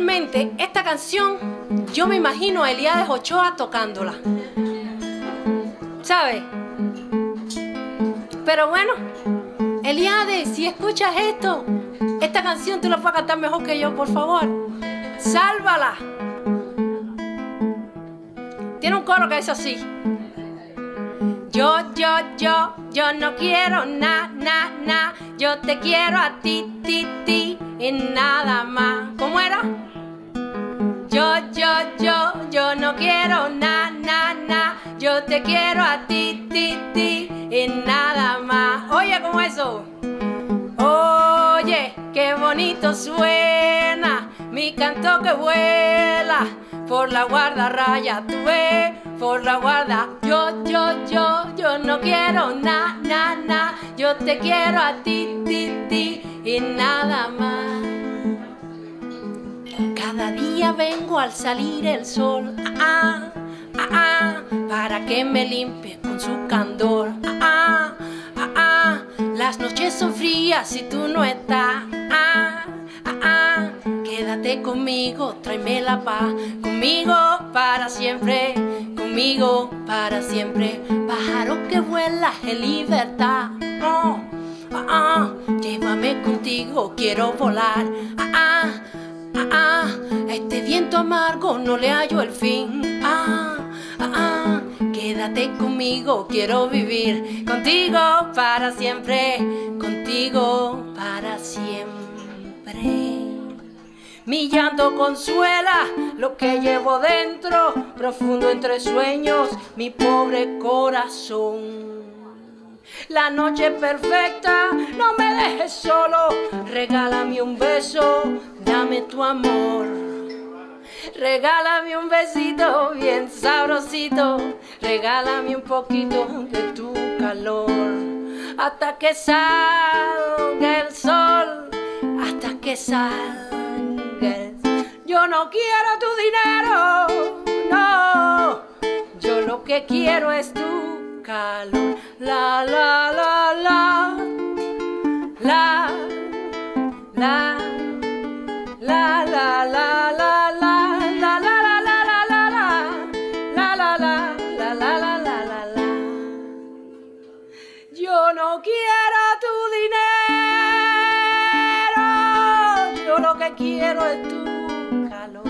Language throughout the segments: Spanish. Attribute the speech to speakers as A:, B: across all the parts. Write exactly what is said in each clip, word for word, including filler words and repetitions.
A: realmente esta canción, yo me imagino a Eliades Ochoa tocándola, ¿sabes? Pero bueno, Eliades, si escuchas esto, esta canción tú la puedes cantar mejor que yo, por favor. Sálvala. Tiene un coro que es así. Yo, yo, yo, yo no quiero na, na, na. Yo te quiero a ti, ti, ti y nada más. ¿Cómo era? Yo, yo, yo, yo no quiero na, na, na. Yo te quiero a ti, ti, ti y nada más. Oye, ¿cómo eso? Oye, qué bonito suena mi canto que vuela por la guardarraya, tú ves, por la guarda. Yo, yo, yo, yo no quiero na, na, na. Yo te quiero a ti, ti, ti y nada más. Cada día vengo al salir el sol, ah, ah, ah, para que me limpie con su candor, ah, ah, ah, las noches son frías si tú no estás, ah, ah, ah, quédate conmigo, tráeme la paz, conmigo para siempre, conmigo para siempre, pájaro que vuela en libertad, oh, ah, ah, llévame contigo, quiero volar, ah, ah, ah, ah, a este viento amargo no le hallo el fin, ah, ah, ah, quédate conmigo, quiero vivir contigo para siempre, contigo para siempre. Mi llanto consuela lo que llevo dentro, profundo entre sueños, mi pobre corazón. La noche perfecta, no me dejes solo, regálame un beso, dame tu amor. Regálame un besito bien sabrosito, regálame un poquito de tu calor. Hasta que salga el sol, hasta que salga el sol. Yo no quiero tu dinero, no, yo lo que quiero es tu calor. La, la, la, la, la, la, la, la, la, la, la. Yo no quiero tu dinero, yo lo que quiero es tu calor.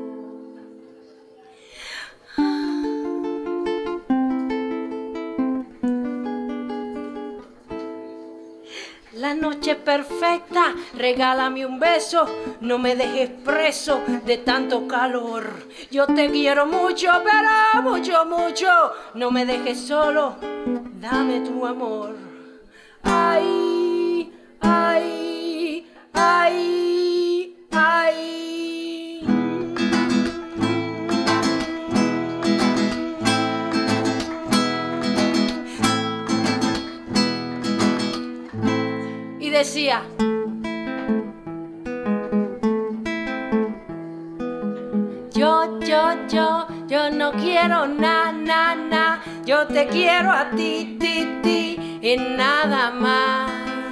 A: La noche perfecta, regálame un beso, no me dejes preso de tanto calor. Yo te quiero mucho, pero mucho, mucho, no me dejes solo, dame tu amor. Ay, ay, ay, ay. Y decía, yo, yo, yo, yo no quiero na, na, na. Yo te quiero a ti, ti, ti y nada más.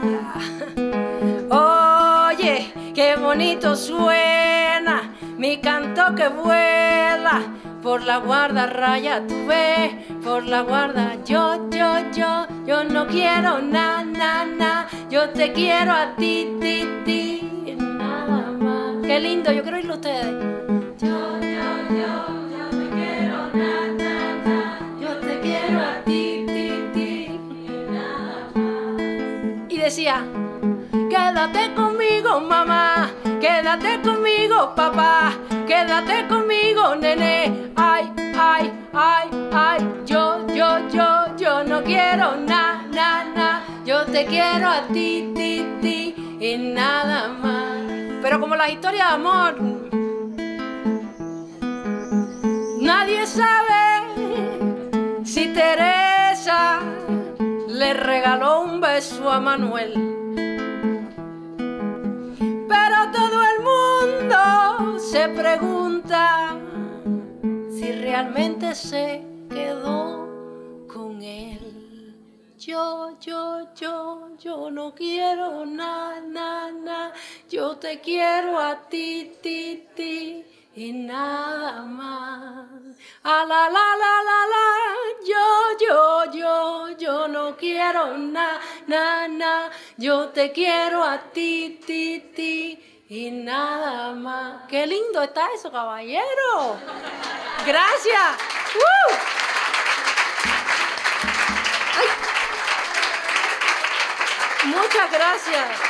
A: Oye, qué bonito suena mi canto que vuela por la guardarraya, tú ves, por la guarda. Yo, yo, yo, yo no quiero na, na, na. Yo te quiero a ti, ti, ti y nada más. Qué lindo, yo quiero oírlo a ustedes. Yo, yo, yo, yo te quiero na, na, na. Yo te quiero a ti, ti, ti y nada más. Y decía, quédate conmigo, mamá, quédate conmigo, papá, quédate conmigo, nene. Ay, ay, ay, ay, yo, yo, yo, yo no quiero na, na, na. Yo te quiero a ti, ti, ti y nada más. Pero como las historias de amor, nadie sabe si Teresa le regaló un beso a Manuel. Pero todo el mundo se pregunta si realmente se quedó con él. Yo, yo, yo, yo no quiero na, na, na. Yo te quiero a ti, ti, ti, y nada más. A la, la, la, la, la, yo, yo, yo, yo no quiero nada, nada, na. Yo te quiero a ti, ti, ti, y nada más. Qué lindo está eso, caballero. Gracias. ¡Uh! Ay. Muchas gracias.